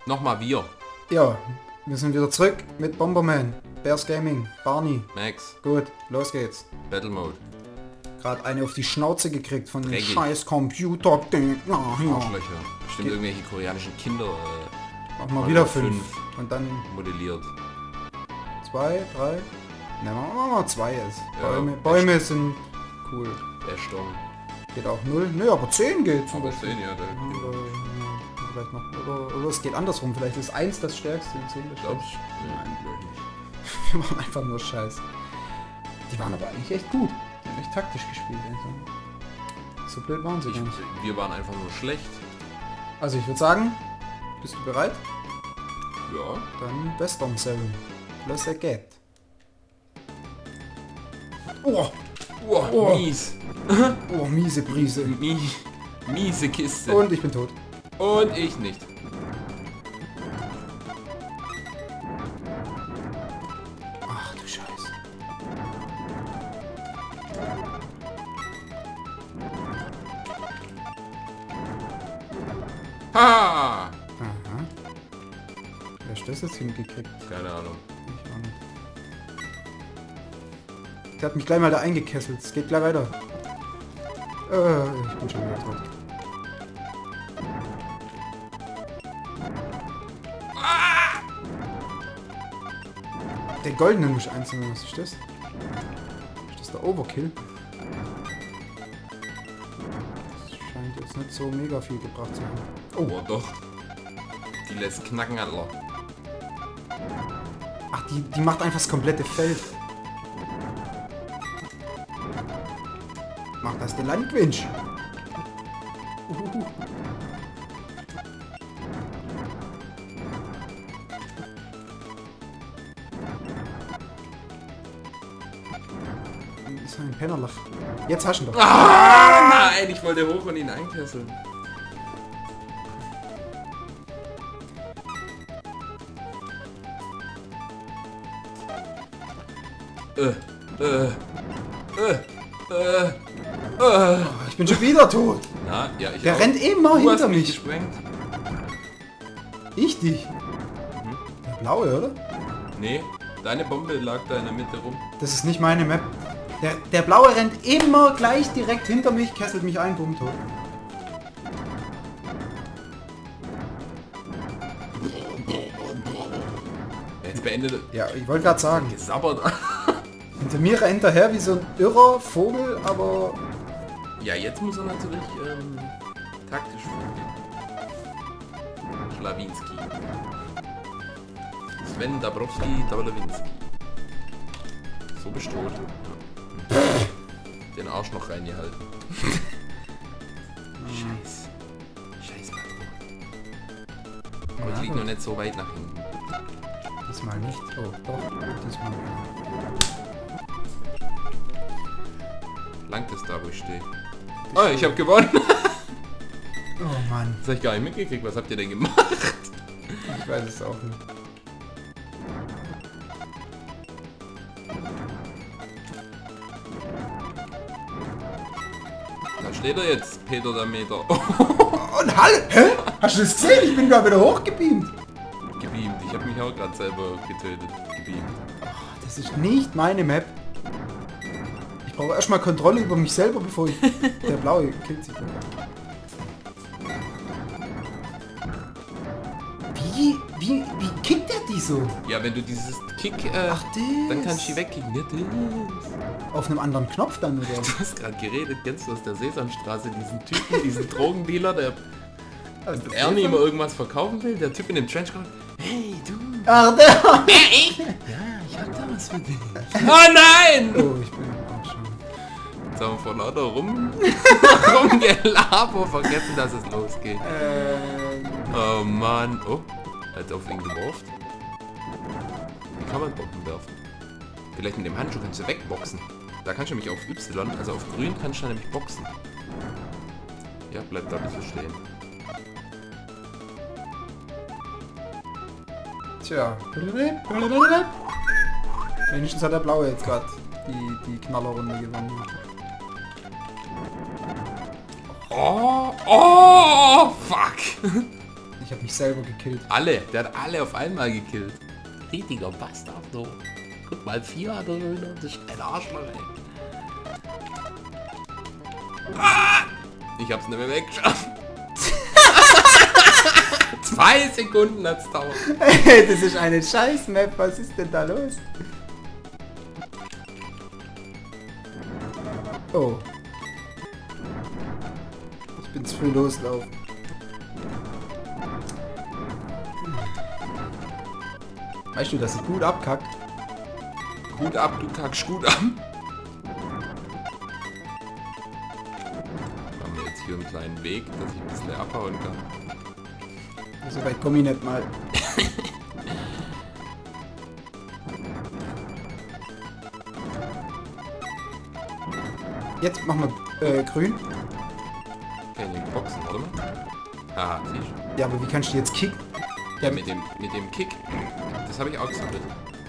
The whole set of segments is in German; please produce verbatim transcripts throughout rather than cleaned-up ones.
Nochmal wir. Ja, wir sind wieder zurück mit Bomberman, Bears Gaming, Barney. Max. Gut, los geht's. Battle Mode. Gerade eine auf die Schnauze gekriegt von dem Dreckig. scheiß Computer. Ja, ja. Arschlöcher. Bestimmt Geht. irgendwelche koreanischen Kinder äh, Mach mal mal wieder fünf. fünf. Und dann modelliert. zwei, drei. Ne, machen wir mal zwei jetzt. Ja, Bäume, echt. Bäume sind cool. Der Sturm. Geht auch null. Ne, aber zehn geht zum Aber Beispiel. zehn, ja, der Oder, ja, vielleicht noch. Oder, oder es geht andersrum. Vielleicht ist eins das stärkste und zehn das glaubst stärkste. du? Nein, glaub ich nicht. Wir machen einfach nur Scheiß. Die waren aber eigentlich echt gut. Die haben echt taktisch gespielt. Also. So blöd waren sie gar nicht. Ich, wir waren einfach nur schlecht. Also ich würde sagen, bist du bereit? Ja. Dann Western Zone. Los geht. Oh, Oh, Oh. mies. oh, miese Brise. Mie miese Kiste. Und ich bin tot. Und ich nicht. Ach du Scheiße. Ha! Aha. Wer ist das jetzt hingekriegt? Keine Ahnung. Ich auch nicht. Der hat mich gleich mal da eingekesselt. Es geht gleich weiter. Äh, ich bin schon wieder tot. Der goldene muss einzeln. Was ist das? Ist das der Overkill? Das scheint jetzt nicht so mega viel gebracht zu haben. Oh, doch. Die lässt knacken, Alter. Ach, die, die macht einfach das komplette Feld. Macht das der Landwinch? Uhuhu. Das ist ein Pennerlach. Jetzt hast du ihn doch. Ah, nein, ich wollte hoch und ihn einkesseln. Äh, äh, äh, äh, äh. Ich bin schon wieder tot. Na, ja, ich Der auch. rennt immer Du hast hinter mich mich. gesprengt. Ich dich. Der blaue, oder? Nee, deine Bombe lag da in der Mitte rum. Das ist nicht meine Map. Der, der blaue rennt immer gleich direkt hinter mich, kesselt mich ein, bumm, tot. Jetzt beendet Ja, ich wollte gerade sagen. gesabbert. Hinter mir rennt er her wie so ein irrer Vogel, aber Ja, jetzt muss er natürlich ähm, taktisch vorgehen. Schlawinski. Sven Dabrowski Dablawinski. So bist du tot. Ja. Den Arsch noch reingehalten. Scheiß. Scheiß Marco. Aber es liegt noch nicht so weit nach hinten. diesmal nicht. Oh, doch, diesmal. Langt es da, wo ich stehe. Oh, ich habe gewonnen. Oh Mann, Das habe ich gar nicht mitgekriegt. Was habt ihr denn gemacht? ich weiß es auch nicht. Da steht er jetzt, Peter der Meter. Oh, und Halle! Hä? Hast du das gesehen? Ich bin gerade wieder hochgebeamt. Gebeamt. Ich habe mich auch gerade selber getötet. Gebeamt. Das ist nicht meine Map. Ich brauche erstmal Kontrolle über mich selber, bevor ich... Der blaue killt sich. Wie, wie, wie kickt der die so? Ja, wenn du dieses Kick, äh, Ach, das. dann kannst du die wegkicken. Ja, das. Auf einem anderen Knopf dann, oder? Du hast gerade geredet, kennst du aus der Sesamstraße diesen Typen, diesen Drogendealer, der Also das Ernie Sesam? immer irgendwas verkaufen will? Der Typ in dem Trenchcoat. Hey, du. Ach, der! Wer, ich? Ja, ich hab da was für dich. Oh nein! Oh, ich bin auch schon... Jetzt haben wir vor lauter rum, rumgelaber vergessen, dass es losgeht. Ähm... Oh Mann. Oh, er hat auf ihn geworfen. Wie kann man Bomben werfen? Vielleicht mit dem Handschuh kannst du wegboxen. Da kannst du nämlich auf Y, also auf grün kannst du nämlich boxen. Ja, bleib da ein bisschen stehen. Tja. Wenigstens hat der Blaue jetzt gerade die, die Knallerrunde gewonnen. Oh, oh, fuck. Ich habe mich selber gekillt. Alle, der hat alle auf einmal gekillt. Richtiger Bastard, so. Guck mal, vier hat er wieder. Das ist ein Arschloch, ey. Ah! Ich hab's nicht mehr weggeschafft. Zwei Sekunden hat's dauert. Das ist eine Scheiß-Map. Was ist denn da los? Oh. Ich bin zu früh loslaufen. Weißt du, dass ich gut abkackt? Gut ab, du kackst gut ab. Machen wir jetzt hier einen kleinen Weg, dass ich ein bisschen abhauen kann. So weit komme ich nicht mal. Jetzt machen wir äh, grün. Kann ich nicht boxen, warte mal. Haha, siehst du. Ja, aber wie kannst du jetzt kicken? Ja, mit dem, mit dem Kick. Das habe ich auch gesammelt.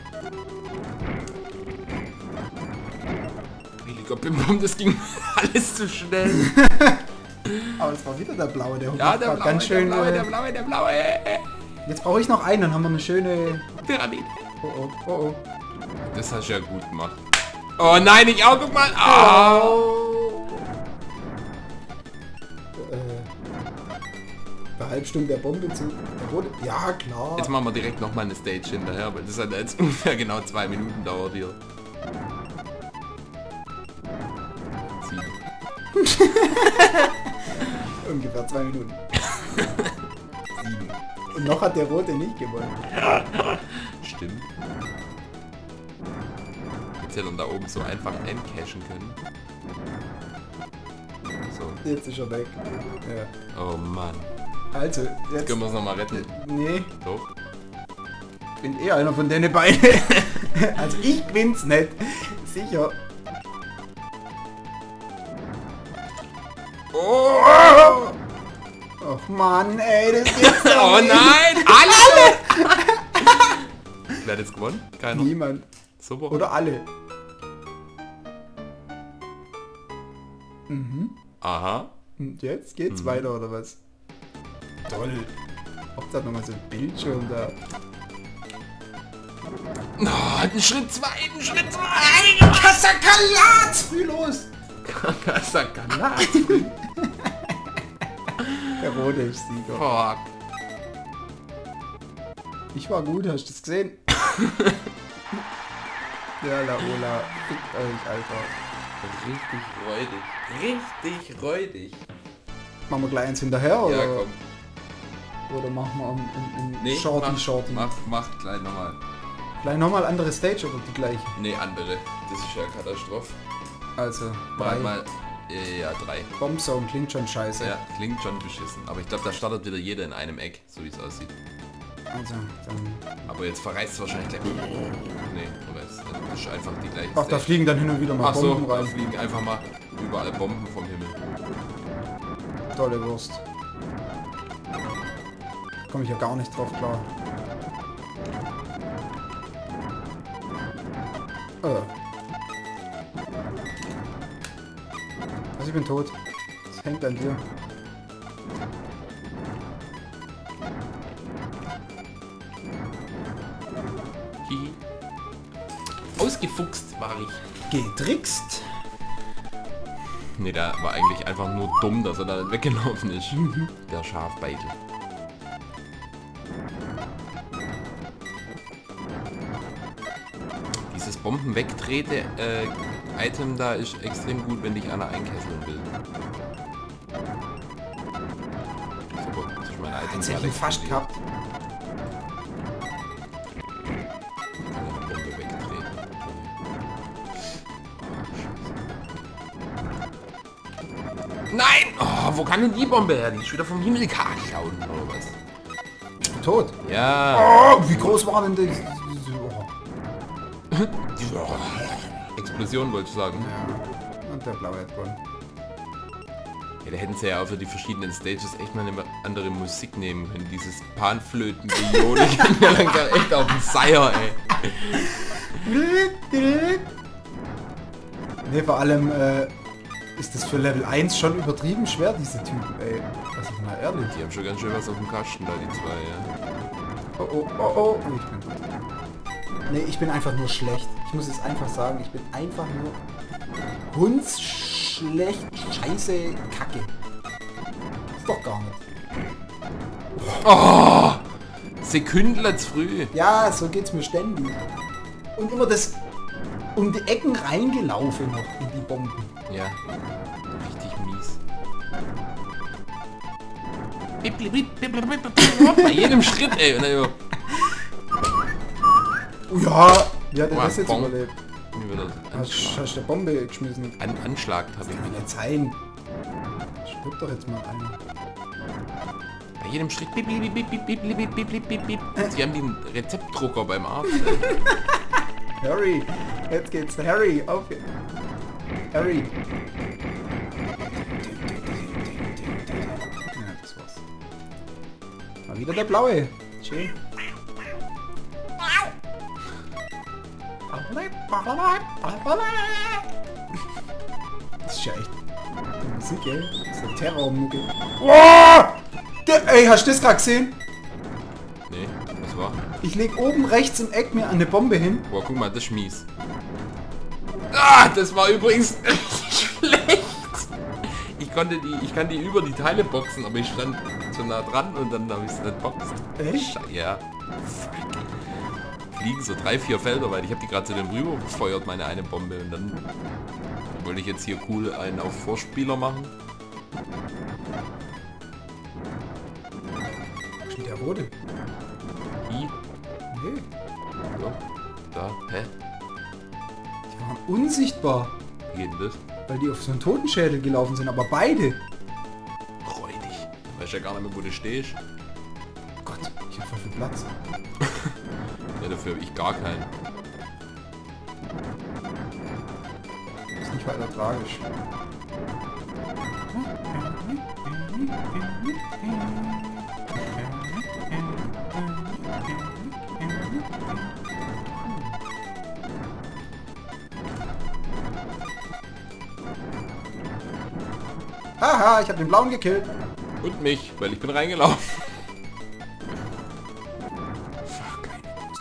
Heiliger Bimbom, das ging alles zu schnell. Aber es war wieder der blaue, der Ja, der blaue, ganz schön. der blaue, äh, der blaue, der blaue. Jetzt brauche ich noch einen, dann haben wir eine schöne. Pyramide. Oh oh, oh oh. Das hast du ja gut gemacht. Oh nein, ich auch, guck mal. Ah. Oh. Äh, eine halbe Stunde der Bombe zu. Der rote. Ja, klar. Jetzt machen wir direkt nochmal eine Stage hinterher, weil das hat jetzt ungefähr genau zwei Minuten dauert hier. Sieben. Ungefähr zwei Minuten. Sieben. Und noch hat der rote nicht gewonnen. Stimmt. Jetzt hätte er da oben so einfach encashen können. So. Jetzt ist er weg. Ja. Oh Mann. Also, jetzt... Können wir es nochmal retten? Nee, Doch. ich bin eh einer von denen beiden. Also ich bin's nicht. Sicher. Oh! Och Mann, ey, das gibt's doch Oh nicht. nein! Alle! Wer hat jetzt gewonnen? Keiner. Niemand. Super. Oder alle. Mhm. Aha. Und jetzt geht's Mhm. weiter, oder was? Toll. Hauptsache nochmal so ein Bildschirm da. Oh, ein Schritt zwei, ein Schritt zwei! Kassakalat! Früh los! Kassakalat! Der rote ist Sieger. Fuck. Ich war gut, hast du das gesehen? Ja, Laola, fickt euch, Alter. Richtig räudig. Richtig räudig. Machen wir gleich eins hinterher, oder? Ja, komm. Oder machen wir ein, ein, ein Nee, Shorty mach, Shorty? Mach, mach gleich nochmal. Vielleicht nochmal andere Stage oder die gleiche? Nee, andere. Das ist ja Katastrophe. Also, Mal, drei. mal. äh, Ja, drei. Bombzone klingt schon scheiße. Ja, klingt schon beschissen. Aber ich glaube, da startet wieder jeder in einem Eck, so wie es aussieht. Also, dann... Aber jetzt verreißt es wahrscheinlich gleich. Nee, oder ist, das ist einfach die gleiche Ach, da fliegen dann hin und wieder mal Ach so, Bomben da rein. fliegen einfach mal überall Bomben vom Himmel. Tolle Wurst. Komme ich ja gar nicht drauf klar. Oh. Also ich bin tot. Das hängt an dir. Hihi. Ausgefuchst war ich. Getrickst. Nee, der war eigentlich einfach nur dumm, dass er da nicht weggelaufen ist. Der Schafbeitel. Dieses Bomben-Wegtrete-Item da ist extrem gut, wenn dich einer einkesseln will. Super, das ist mein Item. Tatsächlich fast gehabt. Kann eine Bombe wegtreten. Nein! Oh, wo kann denn die Bombe her? Die ist wieder vom Himmel klauen oder was? Tot. Ja. Oh, wie groß war denn das? Oh. Diese Explosion wollte ich sagen. Ja. Und der blaue hat gewonnen. Ja, da hätten sie ja auch für die verschiedenen Stages echt mal eine andere Musik nehmen können. Dieses Panflöten, Gejohle, ging mir dann gar echt auf den Seier, ey. Ne, vor allem, äh, ist das für Level eins schon übertrieben schwer, diese Typen, ey. Also mal ehrlich. Die haben schon ganz schön was auf dem Kasten da, die zwei, ja. Oh, oh, oh, oh. Oh, ich bin gut. Nee, ich bin einfach nur schlecht. Ich muss es einfach sagen, ich bin einfach nur hundsschlecht, scheiße, kacke. Ist doch gar nicht. Oh! Sekündler zu früh. Ja, so geht's mir ständig. Und immer das um die Ecken reingelaufen noch in die Bomben. Ja. Richtig mies. Bei jedem Schritt, ey. Und dann immer, Oh ja, wie hat er Boah, das jetzt Bom. überlebt? wie wird das? Hast hast du eine Bombe geschmissen? An Anschlag habe ich. Kann nicht sein. Stirbt doch jetzt mal einer. Bei jedem Schritt. Bip, bip, bip, bip, bip, bip, bip, bip, bip, bip. Sie haben den Rezeptdrucker beim Arzt. Harry, jetzt geht's. Harry, auf. Harry. Ja, das war's. Mal wieder der blaue. Schön. Das ist ja echt Musik, ey. Das ist eine Terrormucke. Oh! Der, ey, hast du das gerade gesehen? Nee, was war? Ich leg oben rechts im Eck mir eine Bombe hin. Boah, guck mal, das ist mies. Ah, das war übrigens richtig schlecht. Ich konnte die, ich kann die über die Teile boxen, aber ich stand zu nah dran und dann habe ich es nicht boxt. Echt? Sche- Ja. Fuck. Fliegen so drei, vier Felder weit. Ich habe die gerade zu dem rüber gefeuert, meine eine Bombe. Und dann wollte ich jetzt hier cool einen auf Vorspieler machen. Schon der rote. I. Nee, So. Da. Hä? die waren unsichtbar, Wie geht denn das? weil die auf so einen Totenschädel gelaufen sind, aber beide. Freu dich. Weißt ja gar nicht mehr, wo du stehst. Gott, ich hab voll viel Platz. Ja, dafür habe ich gar keinen. Ist nicht weiter tragisch. Haha, ich habe den blauen gekillt. Und mich, weil ich bin reingelaufen. Fuck,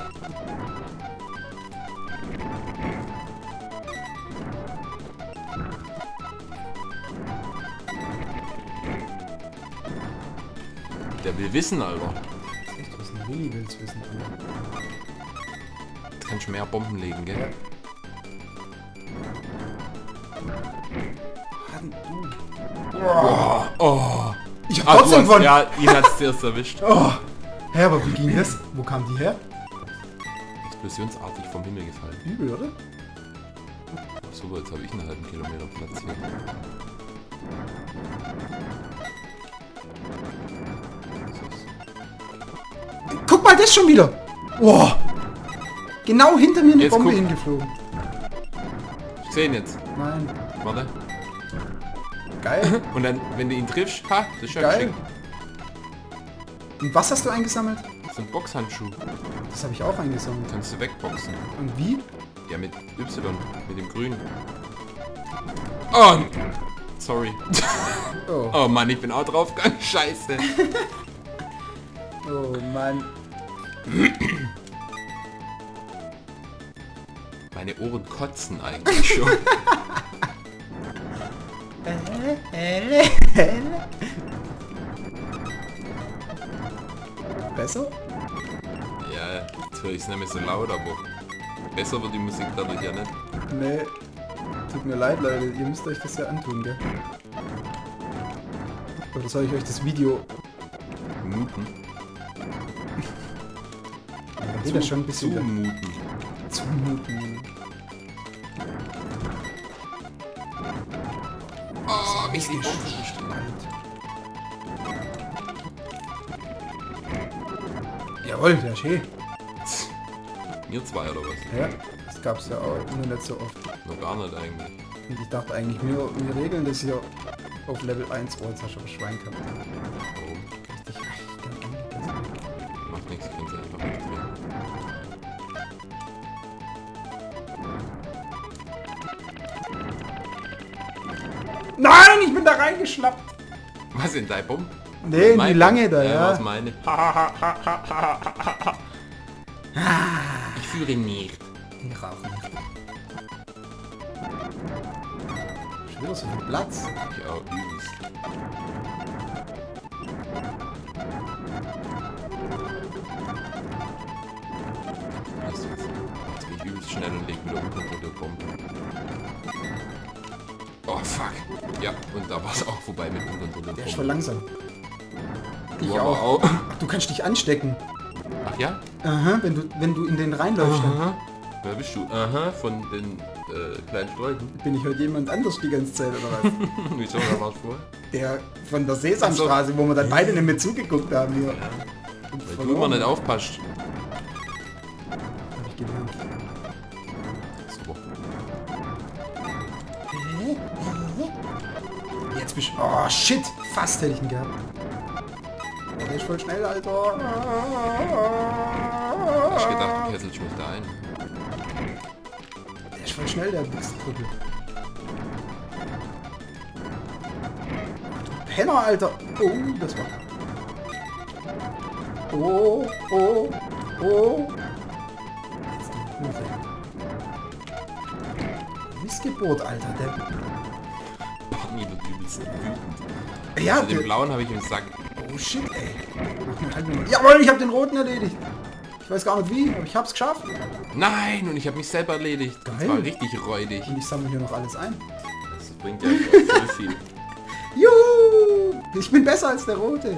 der will wissen, Alter. Echt, was ein Willi will's wissen. Alter. Jetzt kannst du mehr Bomben legen, gell? Ja. Mann, du. Oh, oh. Ich hab Ah, du trotzdem hast, gewonnen. ja, ihn hat's zuerst erwischt. Oh. Hä, aber wie ging das? Wo kam die her? Explosionsartig vom Himmel gefallen. Übel, oder? Super, jetzt habe ich einen halben Kilometer Platz hier. Guck mal, das schon wieder. Oh. Genau hinter mir eine Jetzt Bombe guck. hingeflogen. Ich sehe ihn jetzt. Nein. Warte. Geil. Und dann, wenn du ihn triffst, ha, das ist ja Geil. geschickt. Und was hast du eingesammelt? Das sind Boxhandschuhe. Das habe ich auch eingesammelt. Kannst du wegboxen. Und wie? Ja, mit Y, mit dem Grün. Oh, sorry. Oh, Oh Mann, ich bin auch draufgegangen. Scheiße. oh Mann. Meine Ohren kotzen eigentlich schon. Besser? Ja, jetzt höre ich es nicht mehr so laut, aber besser wird die Musik dadurch ja nicht. Nee. Tut mir leid, Leute. Ihr müsst euch das ja antun, gell? Oder soll ich euch das Video... Muten. Da geht das schon ein bisschen... Zumuten. Zumuten. Oh, wie ist die Bombe Alt. Jawohl, der ist schön. Mir zwei oder was? Ja, das gab's ja auch nur nicht so oft. Noch gar nicht eigentlich. Und ich dachte eigentlich, wir, wir regeln das hier auf Level eins. Oh, jetzt hast du aber Schwein gehabt. Warum? Richtig, ganz angegessen. Macht nichts, kannst du einfach wegdrehen. Nein, ich bin da reingeschnappt. Was in dein Bomb? Nee, in die lange da, ja. ja. Was meine? Ich führe nicht. Ich rauche nicht. Schon wieder so viel Platz. Ich auch übelst. Weißt du was? Jetzt bin ich übelst schnell und leg wieder unkontrolliert Bomben. Oh fuck. Ja, und da war es auch vorbei mit unkontrolliert Der ist voll Bomben. langsam. Ich Du aber auch. auch. Ach, du kannst dich anstecken. Ach ja? Aha, wenn du, wenn du in den reinläufst, dann Aha. Wer bist du? Aha, von den äh, kleinen Leuten. bin ich heute jemand anders die ganze Zeit, oder was? Wieso, da warst du vor? Der von der Sesamstraße, wo wir dann beide nicht mehr zugeguckt haben hier. Und Weil du verloren. immer nicht aufpasst. Hab ich gelernt. Super. Hä? Hä? Jetzt bist du... Oh, shit! Fast hätte ich ihn gehabt. Oh, der ist voll schnell, Alter. Hast du gedacht, du kesselst mich da ein? Der ist voll schnell, der Wichsbrückel. Penner, Alter. Oh, das war... Oh, oh, oh. Jetzt die Hose. Missgeburt, Alter. Der... Barney wird übelst wütend. Ja, Also den der... blauen habe ich im Sack. Oh shit, ey. Mach mir halt nur... Jawohl, ich habe den roten erledigt. Ich weiß gar nicht wie, aber ich hab's geschafft. Nein, und ich habe mich selber erledigt. Geil. Das war richtig räudig. Und ich sammle hier noch alles ein. Das bringt ja auch voll viel. Juhu! Ich bin besser als der rote.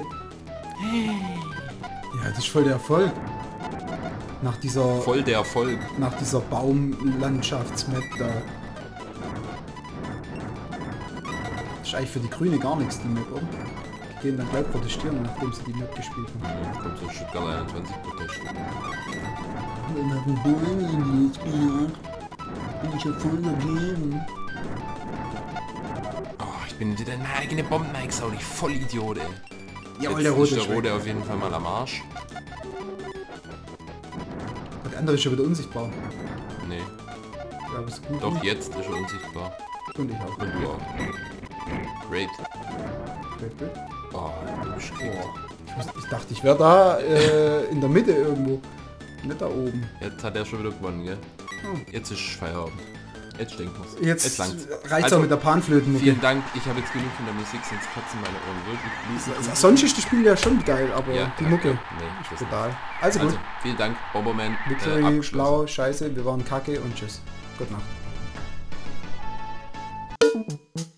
Ja, das ist voll der Erfolg. Nach dieser... Voll der Erfolg. Nach dieser Baumlandschaftsmap da. Das ist eigentlich für die Grüne gar nichts, die Map, oder? Die gehen dann gleich protestieren, nachdem sie die Map gespielt haben. Ja, kommt so Stuttgart einundzwanzig Protest. Dann haben Bäume in die Spiele. Bin ich ja voll dagegen. Oh, ich bin wieder eine eigene Bomben eingesaut. Ich voll Idiot, ey. Jawohl, Jetzt der rote ist ist der weg. rote auf jeden Fall mal am Arsch. Und der andere ist schon wieder unsichtbar. Nee. Ja, aber ist gut. Doch, jetzt ist er unsichtbar. Und ich auch. Und du auch. Great. Great, great. Oh, du bist gekriegt. Ich, wusste, ich dachte, ich wäre da äh, in der Mitte irgendwo. Nicht da oben. Jetzt hat er schon wieder gewonnen, gell? Hm. Jetzt ist Feierabend. Jetzt stinkt was. Jetzt langt's. reicht's Also, auch mit der Panflötenmucke. Vielen Dank, ich habe jetzt genug von der Musik, sonst kotzen meine Ohren wirklich bluten. Sonst ist das Spiel ja schon geil, aber Ja, die ja, Mucke ja. Nee, ist das brutal. Also gut, Also, vielen Dank, Bomberman. Äh, Victory, abgeschlossen. blau, scheiße, wir waren kacke und tschüss. Gute Nacht.